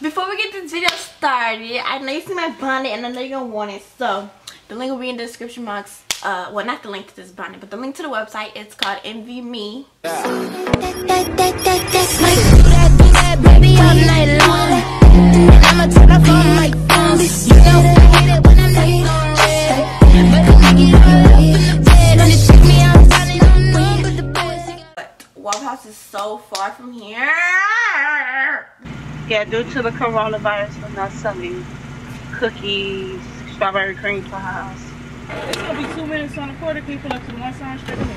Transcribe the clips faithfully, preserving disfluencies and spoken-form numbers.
Before we get this video started, I know you see my bonnet and I know you're gonna want it, so the link will be in the description box. Uh, well, not the link to this bonnet, but the link to the website. It's called Envy Me. Yeah. But Waffle House is so far from here. Yeah, due to the coronavirus, we're not selling cookies, strawberry cream pies. It's gonna be two minutes on the quarter. Can you pull up to the one side straight ahead?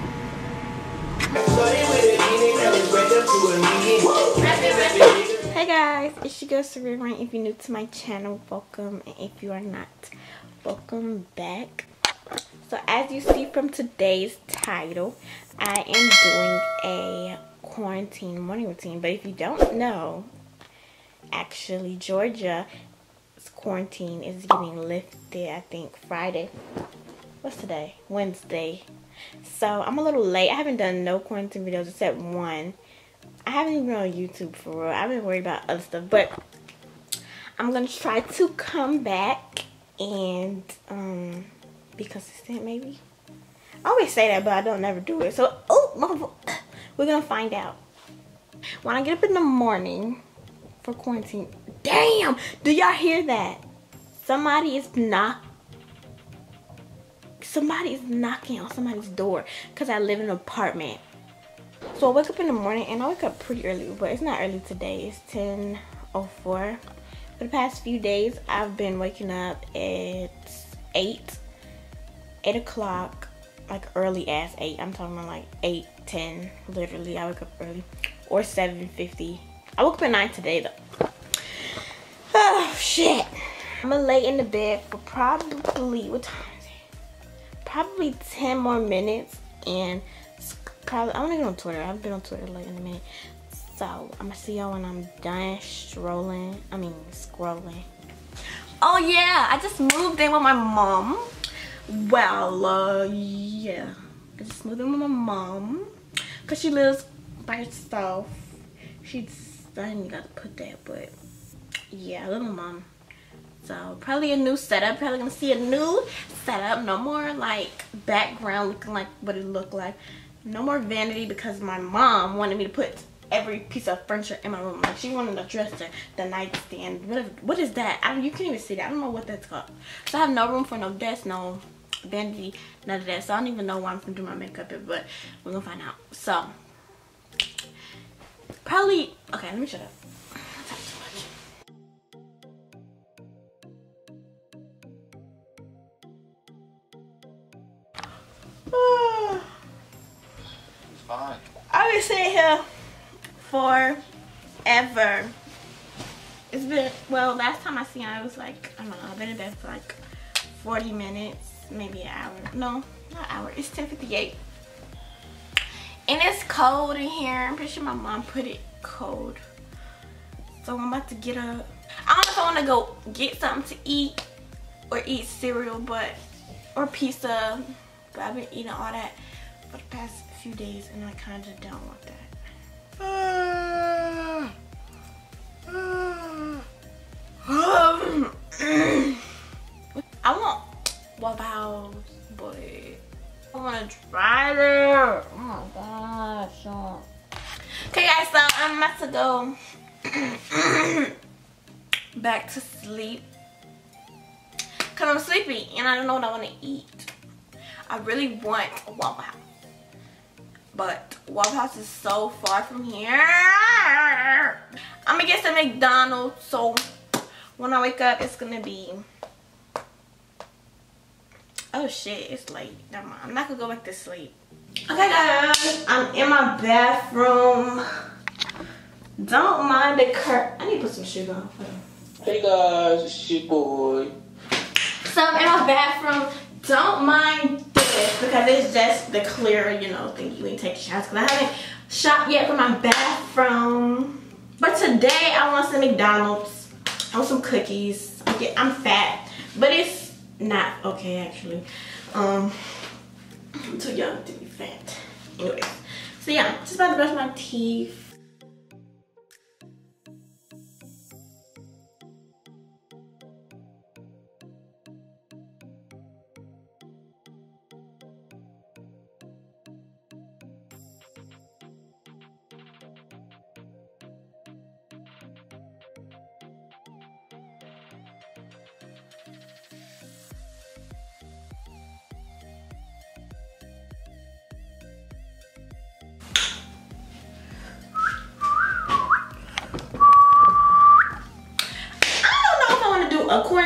Hey guys, it's your girl Serena. If you're new to my channel, welcome, and if you are not, welcome back. So as you see from today's title, I am doing a quarantine morning routine. But if you don't know, actually Georgia's quarantine is getting lifted, I think Friday. What's today? Wednesday. So I'm a little late. I haven't done no quarantine videos except one. I haven't even been on YouTube for real. I've been worried about other stuff, but I'm gonna try to come back and um be consistent. Maybe I always say that, but I don't never do it. So oh, we're gonna find out when I get up in the morning for quarantine. Damn, do y'all hear that? Somebody is knock. Somebody is knocking on somebody's door because I live in an apartment. So I wake up in the morning, and I wake up pretty early, but it's not early today. It's ten oh four. For the past few days, I've been waking up at eight, eight o'clock, like early as eight. I'm talking about like eight, ten, literally. I wake up early, or seven fifty. I woke up at nine today though. Oh shit! I'm gonna lay in the bed for probably, what time is it? Probably ten more minutes, and probably, I wanna get on Twitter. I haven't been on Twitter like in a minute. So I'm gonna see y'all when I'm done strolling. I mean scrolling. Oh yeah, I just moved in with my mom. Well, uh, yeah. I just moved in with my mom because she lives by herself. She's, I didn't got to put that, but yeah, little mom. So probably a new setup. Probably gonna see a new setup. No more like background looking like what it looked like. No more vanity because my mom wanted me to put every piece of furniture in my room. Like she wanted the dresser, the nightstand, whatever. What is that? I don't, you can't even see that. I don't know what that's called. So I have no room for no desk, no vanity, none of that. So I don't even know why I'm gonna do my makeup in, but we're gonna find out. So probably, okay, let me shut up. I talk too much. It's fine. I've been sitting here forever. It's been, well, last time I seen her, it was like, I don't know, I've been in bed for like forty minutes, maybe an hour. No, not an hour. It's ten fifty-eight. And it's cold in here. I'm pretty sure my mom put it cold. So I'm about to get up. I don't know if I want to go get something to eat or eat cereal, but, or pizza. But I've been eating all that for the past few days, and I kind of don't want that. I want Waffle House, but I want to try it. Oh my gosh. Okay guys, so I'm about to go back to sleep because I'm sleepy and I don't know what I want to eat. I really want a Waffle House, but Waffle House is so far from here. I'm gonna get some McDonald's, so when I wake up it's gonna be, oh shit, it's late. Never mind. I'm not gonna go back to sleep. Okay guys, I'm in my bathroom. Don't mind the curtain. I need to put some sugar on. Hey guys, it's your boy. So I'm in my bathroom. Don't mind this because it's just the clear, you know, thing you ain't take shots. Because I haven't shopped yet for my bathroom. But today I want some McDonald's. I want some cookies. I'm, get, I'm fat, but it's not okay actually. Um, I'm too young to be fat. Anyways, so yeah, just about to brush my teeth.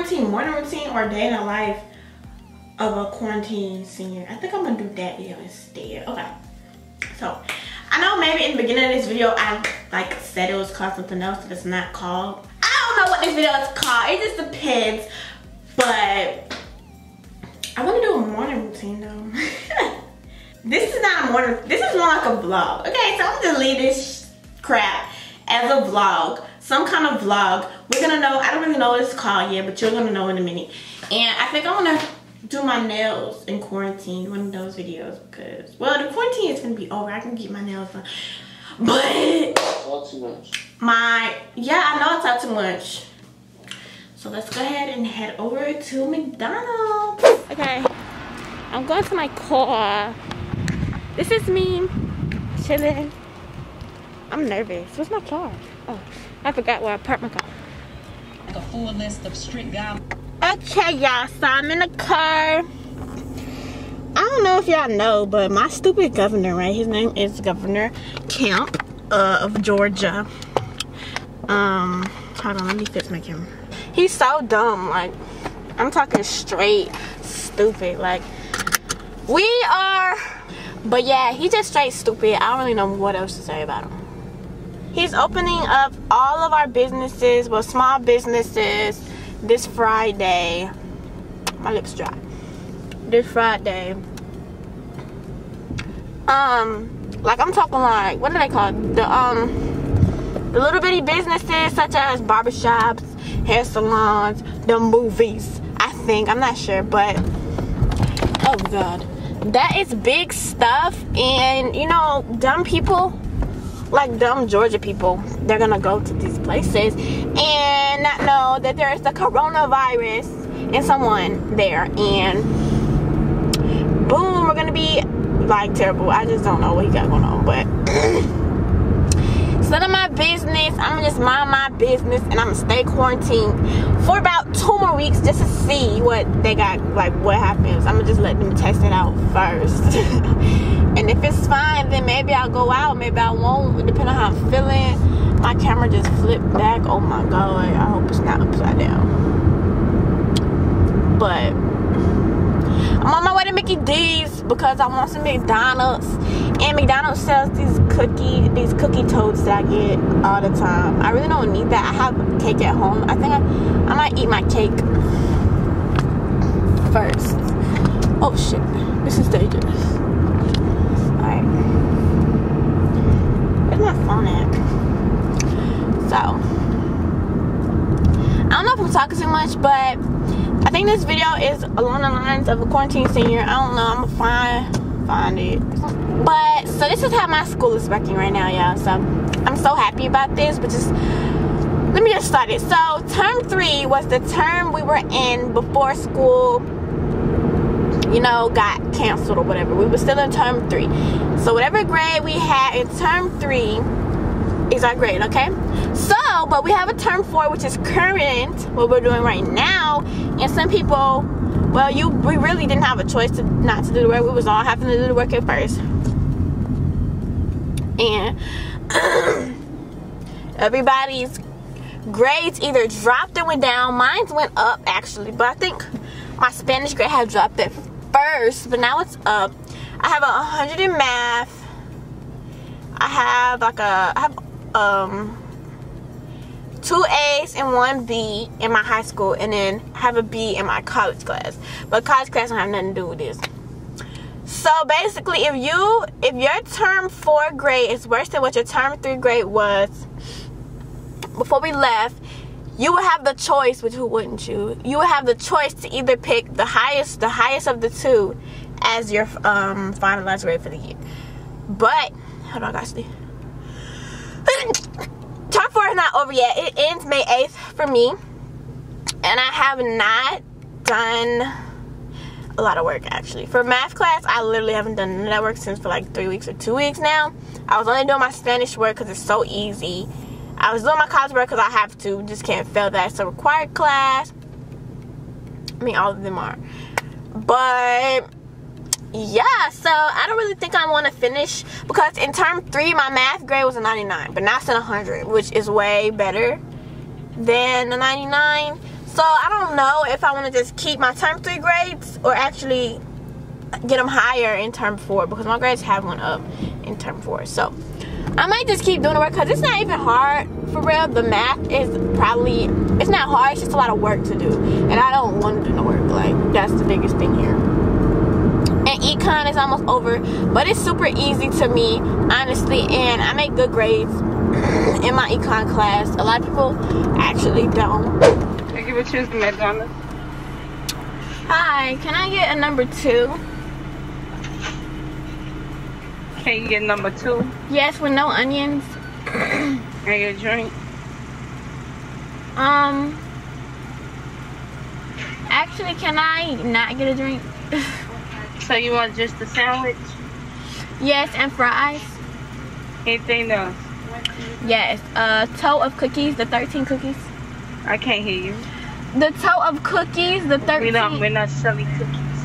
quarantine morning routine or day in the life of a quarantine senior. I think I'm gonna do that video instead. Okay. So, I know maybe in the beginning of this video I like said it was called something else that it's not called. I don't know what this video is called. It just depends. But I want to do a morning routine though. This is not a morning. This is more like a vlog. Okay, so I'm gonna leave this crap as a vlog, some kind of vlog. We're gonna know. I don't really know what it's called yet, but you're gonna know in a minute. And I think I want to do my nails in quarantine, one of those videos, because well, the quarantine is gonna be over. I can get my nails done, but Talk too much. my yeah, I know I talk too much. So let's go ahead and head over to McDonald's. Okay, I'm going to my car. This is me chilling. I'm nervous. Where's my car? Oh, I forgot where I parked my car. A full list of strict guidelines. Okay, y'all, so I'm in the car. I don't know if y'all know, but my stupid governor, right? His name is Governor Kemp uh, of Georgia. Um, hold on, let me fix my camera. He's so dumb, like, I'm talking straight stupid. Like, we are, but yeah, he's just straight stupid. I don't really know what else to say about him. He's opening up all of our businesses, well, small businesses, this Friday. My lips dry. This Friday. Um, like I'm talking like, what do they call it? The um, the little bitty businesses such as barbershops, hair salons, the movies. I think I'm not sure, but oh god, that is big stuff. And you know, dumb people, like dumb Georgia people, they're gonna go to these places and not know that there's the coronavirus and someone there, and boom, we're gonna be like terrible. I just don't know what he got going on, but it's none of my business. I'm gonna just mind my business and I'm gonna stay quarantined for about two more weeks just to see what they got, like what happens. I'm gonna just let them test it out first. And if it's fine, then maybe I'll go out, maybe I won't, depending on how I'm feeling. My camera just flipped back. Oh my god, I hope it's not upside down. But I'm on my way to Mickey D's because I want some McDonald's. And McDonald's sells these cookie, these cookie toads that I get all the time. I really don't need that. I have cake at home. I think I, I might eat my cake first. Oh shit, this is dangerous. Alright. Where's my phone at? So, I don't know if I'm talking too much, but I think this video is along the lines of a quarantine senior. I don't know. I'm gonna find find it. But so this is how my school is working right now, y'all. So I'm so happy about this. But just let me get started. So term three was the term we were in before school, you know, got canceled or whatever. We were still in term three. So whatever grade we had in term three is our grade, okay? So, but we have a term four, which is current, what we're doing right now. And some people, well, you we really didn't have a choice to not to do the work. We was all having to do the work at first. And everybody's grades either dropped or went down. Mine went up, actually. But I think my Spanish grade had dropped at first, but now it's up. I have a hundred in math. I have like a, I have um two A's and one B in my high school, and then I have a B in my college class. But college class don't have nothing to do with this. So basically, if you if your term four grade is worse than what your term three grade was before we left, you would have the choice, which who wouldn't you? You would have the choice to either pick the highest the highest of the two as your um finalized grade for the year. But hold on, guys. Term four is not over yet. It ends May eighth for me. And I have not done a lot of work, actually. For math class, I literally haven't done none of that work since for like three weeks or two weeks now. I was only doing my Spanish work because it's so easy. I was doing my college work because I have to. Just can't fail that. It's a required class. I mean, all of them are. But yeah, so I don't really think I want to finish, because in term three my math grade was a ninety-nine, but now it's a one hundred, which is way better than a ninety-nine. So I don't know if I want to just keep my term three grades or actually get them higher in term four, because my grades have went up in term four. So I might just keep doing the work, because it's not even hard for real. The math is probably, it's not hard, it's just a lot of work to do, and I don't want to do the work. Like, that's the biggest thing here. And econ is almost over, but it's super easy to me, honestly, and I make good grades in my econ class. A lot of people actually don't. Thank you for choosing McDonald's. Hi, can I get a number two? Can you get number two? Yes, with no onions. And your drink? Um, actually, can I not get a drink? So you want just the sandwich? Yes, and fries. Anything else? Yes, a tote of cookies, the thirteen cookies. I can't hear you. The tote of cookies, the thirteen. We don't, we're not selling cookies.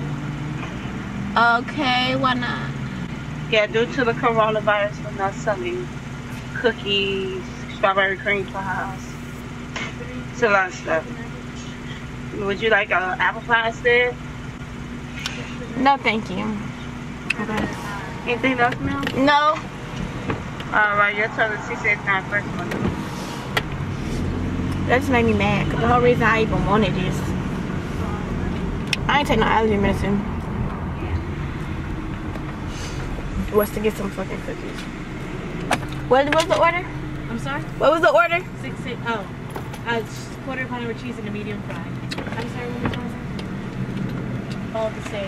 Okay, why not? Yeah, due to the coronavirus, we're not selling cookies, strawberry cream pies. It's a lot of stuff. Would you like an apple pie instead? No, thank you. Okay. Anything else, ma'am? No. Alright, your total is six eighty-nine first one. That just made me mad, because the whole reason I even wanted this, I ain't taking no allergy medicine, was to get some fucking cookies. What was the order? I'm sorry? What was the order? Six, six, oh. Uh, quarter pounder with cheese and a medium fry. I'm sorry, what was the order? All the same.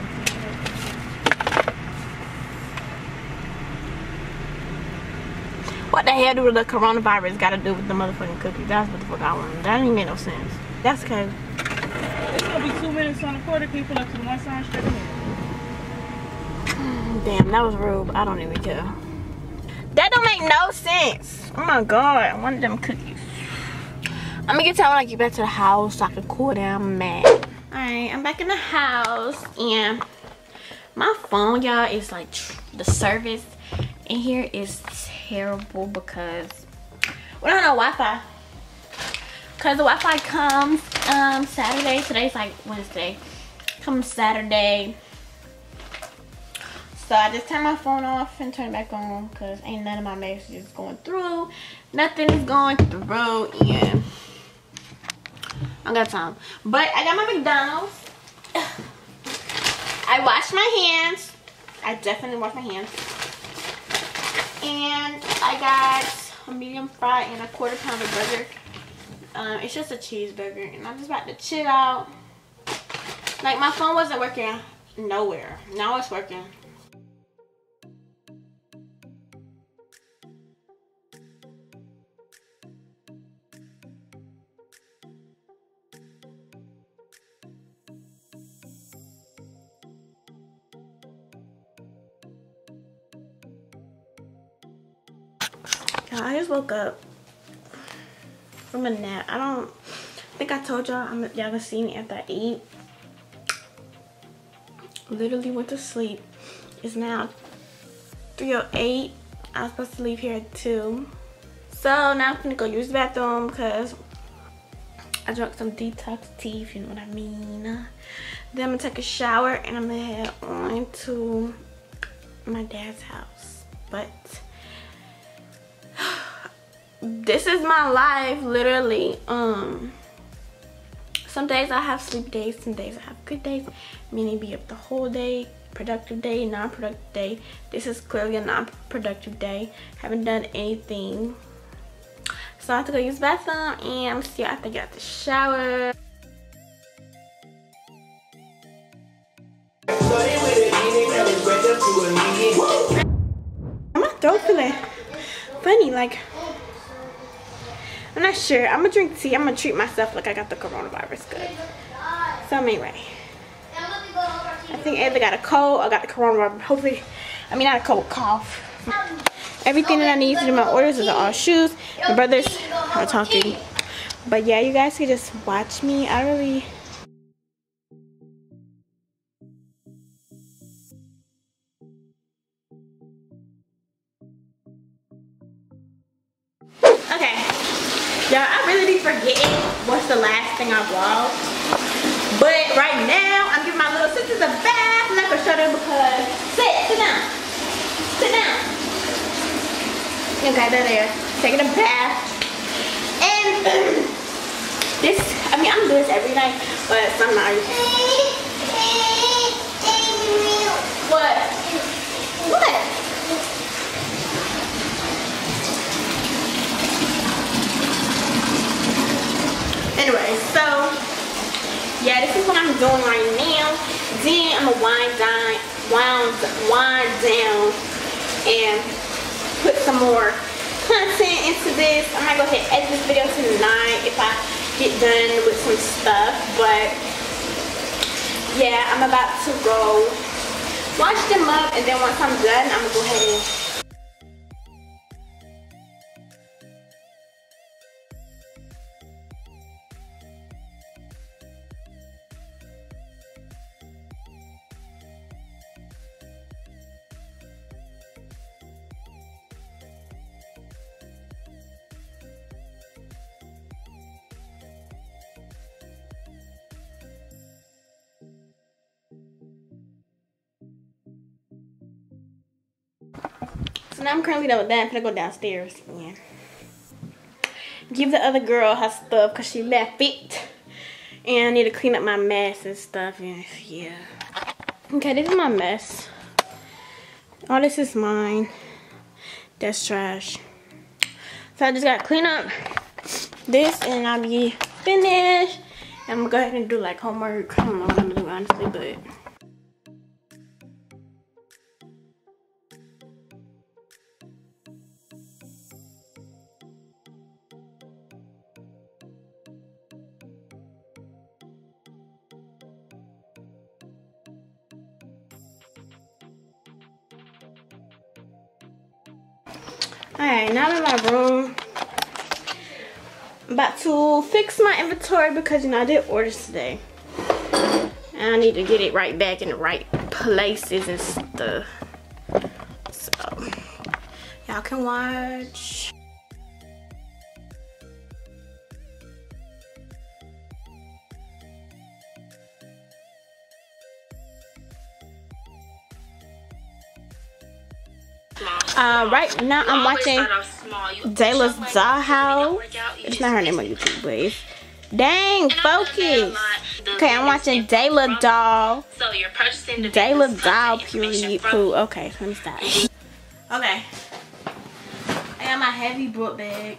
What the hell do the coronavirus got to do with the motherfucking cookies? That's what the fuck I want. That didn't make no sense. That's okay. It's gonna be two minutes on the quarter. Can you pull up to the one side straight ahead? Damn, that was rude. I don't even care. That don't make no sense. Oh my god, I wanted them cookies. I'm gonna get to when I get back to the house so I can cool down. I'm mad. Alright, I'm back in the house, and my phone, y'all, is like the service in here is terrible because we don't have no Wi-Fi. Cause the Wi-Fi comes um Saturday. Today's like Wednesday. Comes Saturday. So I just turn my phone off and turn it back on, because ain't none of my messages going through. Nothing is going through, and I got time. But I got my McDonald's. I washed my hands. I definitely washed my hands. And I got a medium fry and a quarter pounder burger. Um, it's just a cheeseburger, and I'm just about to chill out. Like, my phone wasn't working nowhere. Now it's working. I just woke up from a nap. I don't I think I told y'all I'm y'all gonna see me after I eat. Literally went to sleep. It's now three oh eight. I was supposed to leave here at two. So now I'm gonna go use the bathroom because I drank some detox tea, if you know what I mean. Then I'm gonna take a shower and I'm gonna head on to my dad's house. But this is my life, literally. Um some days I have sleep days, some days I have good days, meaning be up the whole day, productive day, non-productive day. This is clearly a non-productive day. Haven't done anything, so I have to go use the bathroom, and I'm still after I get out the shower. My throat feeling funny, like I'm not sure. I'm gonna drink tea. I'm gonna treat myself like I got the coronavirus good. So anyway, I think I either got a cold or got the coronavirus. Hopefully, I mean not a cold, cough. Everything that I need to do my orders is all shoes. My brothers are talking. But yeah, you guys can just watch me. I really... Okay. Yeah, I really really be forgetting what's the last thing I vlogged. But right now, I'm giving my little sisters a bath. I'm not gonna show them because sit, sit down, sit down. Okay, they're there, taking a bath. And this, I mean, I'm doing this every night, but some nights. What? What? Anyway, so yeah, this is what I'm doing right now. Then I'm gonna wind down, wind, wind down, and put some more content into this. I might go ahead and edit this video tonight if I get done with some stuff. But yeah, I'm about to go wash them up, and then once I'm done, I'm gonna go ahead and so now I'm currently done with that. I'm gonna go downstairs and give the other girl her stuff because she left it. And I need to clean up my mess and stuff. And yeah. Okay, this is my mess. All this is mine. That's trash. So I just gotta clean up this and I'll be finished. I'm gonna go ahead and do like homework. I don't know what I'm gonna do honestly, but alright, now I'm in my room. I'm about to fix my inventory because, you know, I did orders today. And I need to get it right back in the right places and stuff. So, y'all can watch. Uh, right now I'm watching Dayla's Dollhouse. It's not her name on YouTube, but it's dang focus. Okay, I'm watching Dayla Doll. So you're purchasing the Dayla Doll period poo. Okay, let me stop. Okay, I got my heavy book bag.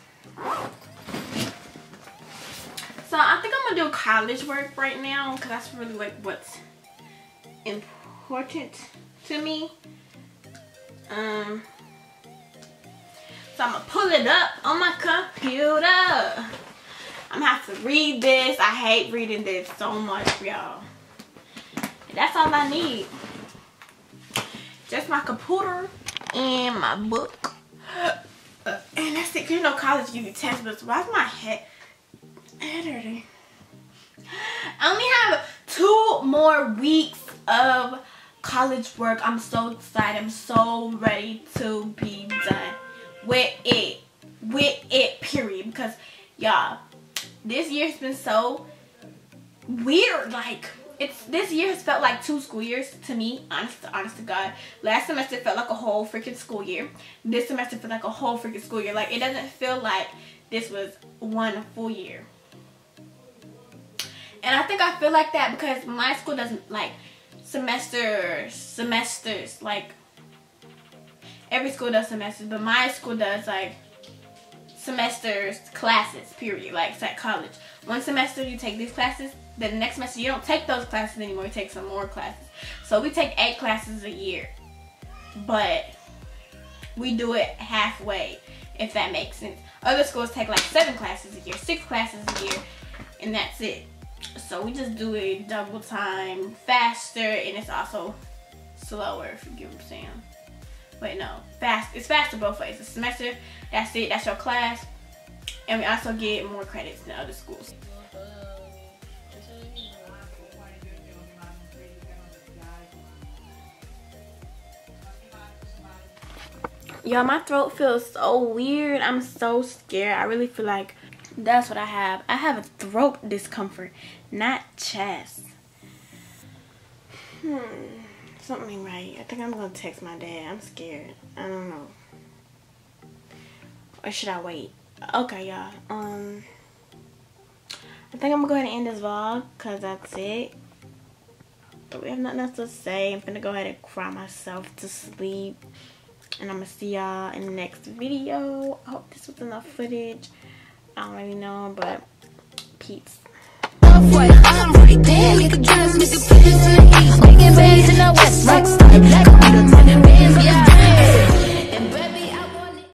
So I think I'm gonna do college work right now because that's really like what's important to me. Um, so I'm gonna pull it up on my computer. I'm gonna have to read this. I hate reading this so much, y'all. That's all I need. Just my computer and my book. Uh, and that's it. You know, college give you textbooks. Why is my head dirty? I only have two more weeks of college work. I'm so excited. I'm so ready to be done with it. With it, period. Because, y'all, this year's been so weird. Like, it's this year has felt like two school years to me. Honest, honest to God. Last semester felt like a whole freaking school year. This semester felt like a whole freaking school year. Like, it doesn't feel like this was one full year. And I think I feel like that because my school doesn't, like, semesters, semesters, like, every school does semesters, but my school does, like, semesters, classes, period. Like, it's like college. One semester you take these classes, then the next semester you don't take those classes anymore, you take some more classes. So we take eight classes a year, but we do it halfway, if that makes sense. Other schools take like seven classes a year, six classes a year, and that's it. So we just do it double time, faster, and it's also slower, if you get what I'm saying. Wait, no, fast. It's faster both ways. A semester, that's it, that's your class, and we also get more credits than other schools. Y'all, my throat feels so weird. I'm so scared. I really feel like That's what I have. I have a throat discomfort, not chest. Hmm. Something ain't right. I think I'm gonna text my dad. I'm scared. I don't know. Or should I wait? Okay, y'all. Um, I think I'm gonna go ahead and end this vlog because that's it. But we have nothing else to say. I'm gonna go ahead and cry myself to sleep. And I'm gonna see y'all in the next video. I hope this was enough footage. I don't really know, but peace. I'm right there, you can trust me to